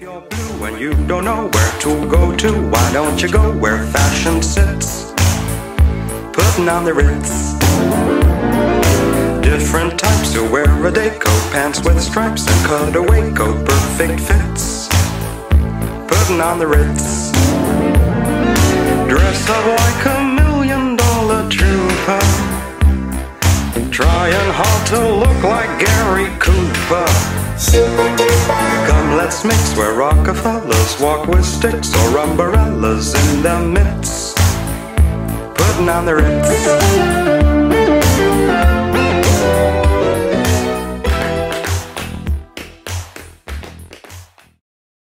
you're blue and you don't know where to go to, why don't you go where fashion sits? Putting on the Ritz. Different types who wear a day coat, pants with stripes and cutaway coat, perfect fits. Putting on the Ritz. Dress up like $1,000,000 trooper, trying hard to look like Gary Cooper. Come, let's mix where Rockefellers walk with sticks or umbrellas in their midst. Putting on the Ritz.